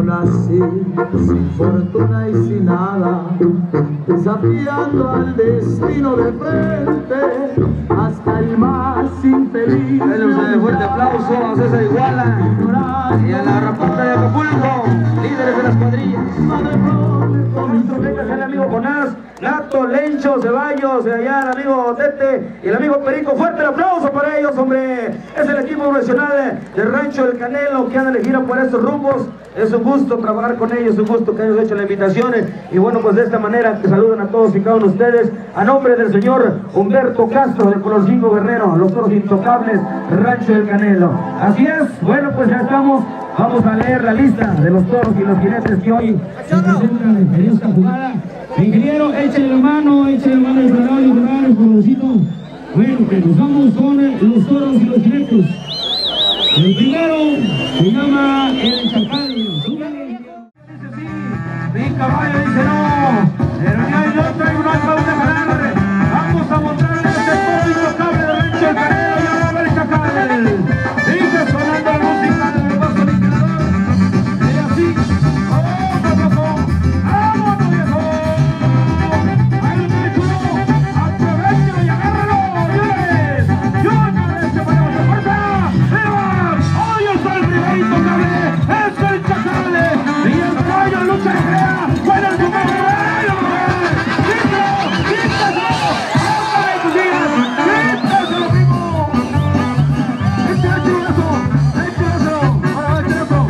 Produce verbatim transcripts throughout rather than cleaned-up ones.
nací sin fortuna y sin nada, desafiando al destino de frente hasta el más infeliz. Denle un fuerte aplauso a César Iguala y a la Rapata de Acapulco, líderes de las cuadrillas. El amigo Jonás, Nato, Lencho, Ceballos, allá el amigo Tete y el amigo Perico. Fuerte el aplauso para ellos, hombre. Es el equipo profesional del Rancho del Canelo que anda de gira por estos rumbos. Es un gusto trabajar con ellos, es un gusto que hayan hecho la invitación. Y bueno, pues de esta manera que saludan a todos y cada uno de ustedes. A nombre del señor Humberto Castro de Colorcingo Guerrero, los toros intocables, Rancho del Canelo. Así es, bueno, pues ya estamos. Vamos a leer la lista de los toros y los jinetes que hoy se presentan en esta jugada. Ingeniero, échale la mano, échale la mano al plano y al el colorcito. Bueno, pues nos vamos con los toros y los jinetes. El primero se llama el Chacal. Dice sí, mi caballo dice no, pero ya yo traigo una pauta de calambre. Vamos a mostrar este toro intocable del Rancho del Canelo y ahora el Chacal. Sigue sonando la música del paso liquidador. Y así, poco a poco, vámonos viejo. Ahí lo tiene chulo, aprovecha y agárralo, señores. Yo no le echo para la fuerza. ¡Hoy está el primer intocable! ¡Es el Chacal! ¡Y el caballo lucha de crea! ¡Bueno el primer caballo! ¡Quítalo! ¡Quítalo! ¡Ándale tus días! ¡Quítaselo, primo! ¡Échale el chulazo! ¡Échale! ¡Ahora échale eso!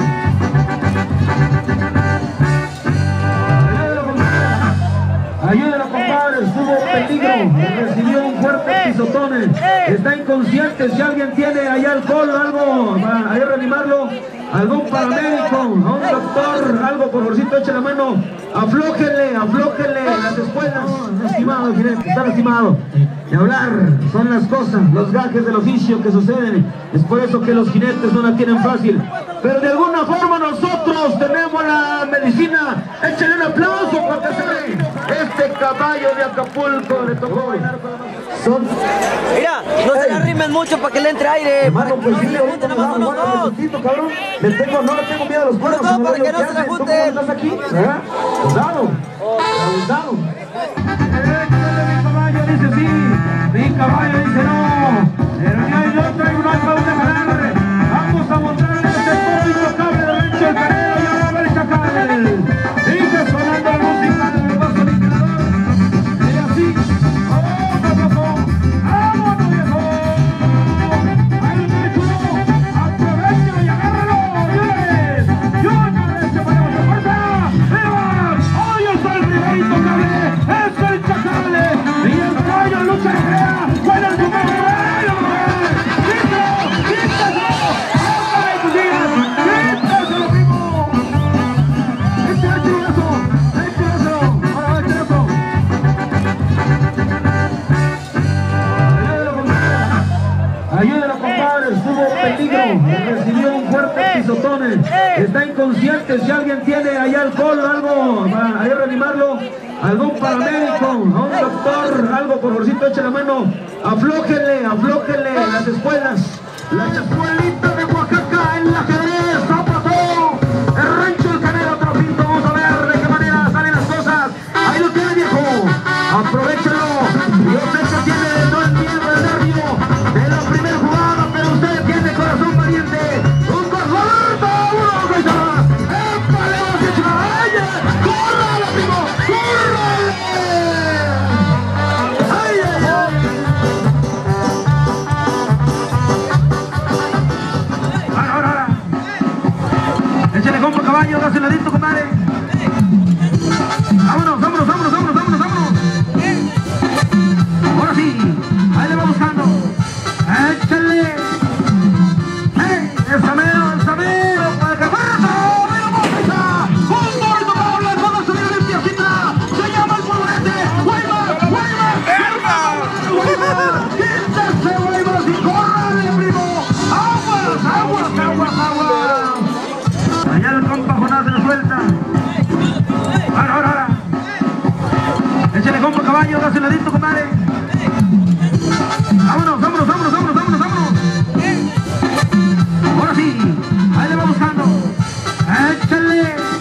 Ayúdalo, compadre, estuvo peligro, recibió un fuerte pisotón, está inconsciente. Si alguien tiene allá alcohol o algo, para ahí reanimarlo, algún paramédico, a un doctor, algo, por favorcito, eche la mano, aflójenle, aflójenle las espuelas. Lastimado, jinete, está lastimado. Y hablar, son las cosas, los gajes del oficio que suceden. Es por eso que los jinetes no la tienen fácil. Pero de alguna forma nosotros tenemos la medicina. Échenle un aplauso porque se este caballo de Acapulco le tocó bailar con la mano. Son... Mira, no se le arrimen mucho para que le entre aire. Hermano, pues sí, le ahorita nos vamos a jugar un poquito, cabrón. Le tengo, no le tengo miedo a los cuernos. No, para que no se le junten. ¿Estás aquí? ¿Verdad? Cuidado, cuidado. Mi caballo dice sí, mi caballo dice no. Pero ya yo traigo una pauta de calambre. Vamos a mostrar este toro intocable del Rancho del Canelo y ahora el Chacal. Sigue sonando la música del paso liquidador. Y así, poco a poco, vámonos viejo. Ahí lo tiene chulo, aprovecha y agárralo, señores. Yo no le echo para la fuerza. ¡Viva! ¡Hoy está el primer intocable! ¡Es el Chacal! ¡Y el caballo lucha de crea! ¡Bueno el primer caballo! ¡Quítalo! ¡Quítalo! ¡Ándale tus días! ¡Quítaselo, primo! ¡Échale el chulazo! ¡Échale! ¡Ahora échale eso! Ayúdalo, compadre, estuvo peligro, recibió un fuerte pisotón, está inconsciente. Si alguien tiene allá alcohol o algo, para ahí reanimarlo, algún paramédico, a un doctor, algo, por favorcito, eche la mano, aflójenle, aflójenle las espuelas. La espuelita de Oaxaca en la ajedrez, zapató, el Rancho del Canelo, Trapito. Vamos a ver de qué manera salen las cosas. Ahí lo tiene, viejo, aprovechalo. Yo sé que tiene todo el miedo del nervio de la primera jugada, pero usted tiene corazón valiente. Un corazón, uno, dos, dos. ¡Épale, vamos a echar! ¡Ay, córrale, primo! ¡Córrale! ¡Ay, ay, ay! Ahora, ahora, ahora. Échale compa, caballo, dase ladito, compadre. Vámonos, vámonos, vámonos, vámonos, vámonos, vámonos. Ahora sí, ahí le va buscando. Échale. ¡Ey! ¡Esa mero, esa mero! ¡Para que fuerza! ¡Mira, música! ¡Un toro intocable! ¡Con la subida limpiacita! ¡Se llama el polvorete! ¡Weimar! ¡Weimar! ¡Weimar! ¡Quítese, Weimar! ¡Y córrale, primo! ¡Aguas, aguas, aguas, aguas! Allá el compa Jonás se lo suelta. Ahora, ahora, ahora. Échale compa, caballo, dase ladito, compadre. Vámonos, vámonos, vámonos, vámonos, vámonos, vámonos. Ahora sí, ahí le va buscando. Échale.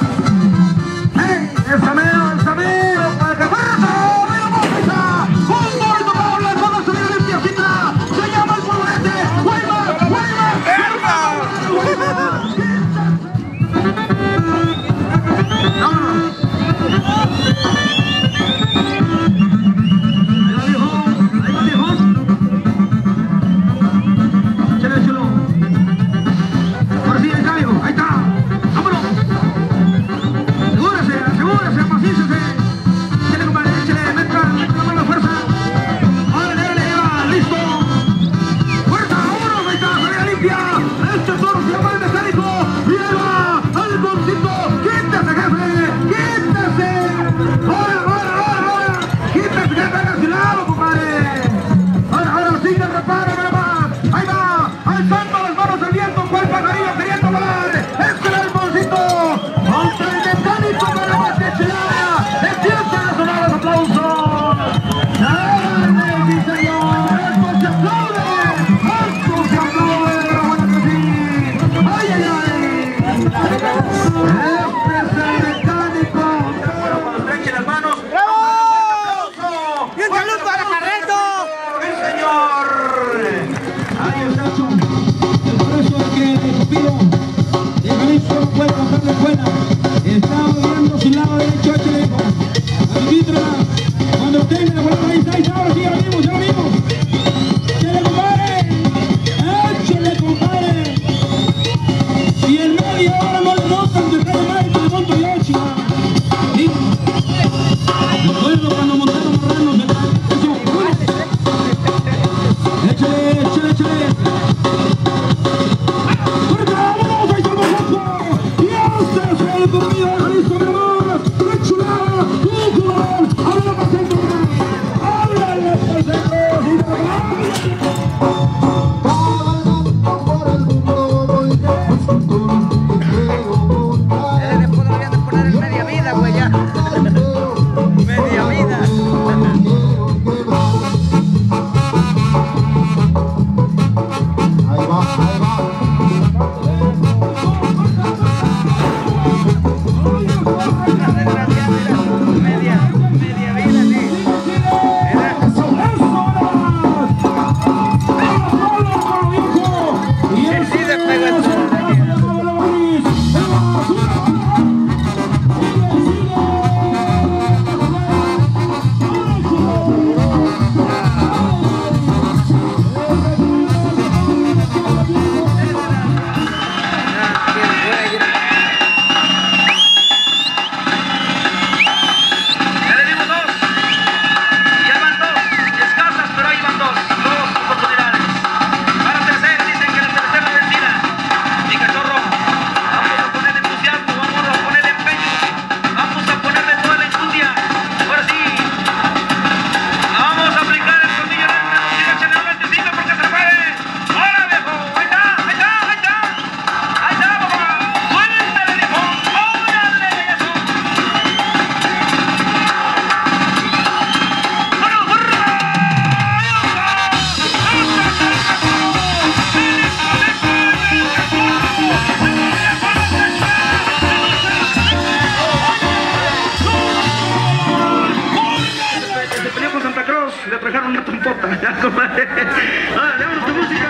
compadre. Ah, démonos tu música.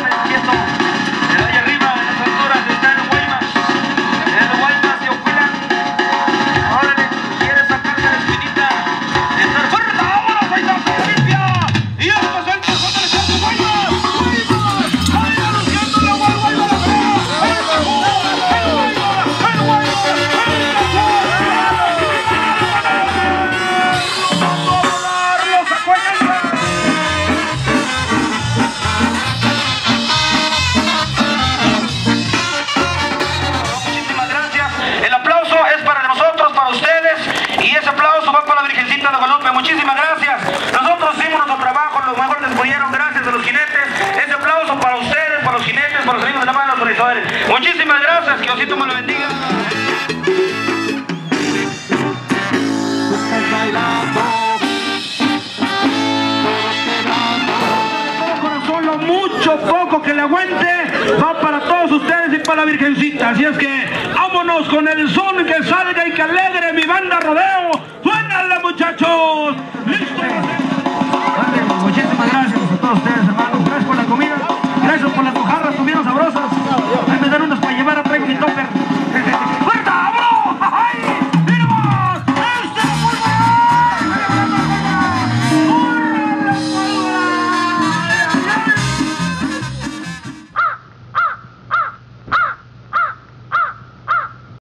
Allá arriba, en las alturas, está el Guaymas. El Guaymas se oculan. Órale, quiere sacarse la espinita. Estar fuerte, vámonos, ahí está, se limpia. Y esto es el corazón del Santo Guaymas. Guaymas, ahí anunciándole a Guaymas la fea. El Guaymas, el Guaymas, el Guaymas, el Virgencita de Guadalupe, muchísimas gracias. Nosotros hicimos nuestro trabajo, los mejores les pudieron, gracias a los jinetes. Ese aplauso para ustedes, para los jinetes, para los amigos de la mano, los organizadores. Muchísimas gracias, que Diosito me lo bendiga. Corazón, lo mucho, poco que le aguante, va para todos ustedes y para la Virgencita. Así es que vámonos con el son, que salga y que alegre mi banda Rodeo. ¡Suénale, muchachos!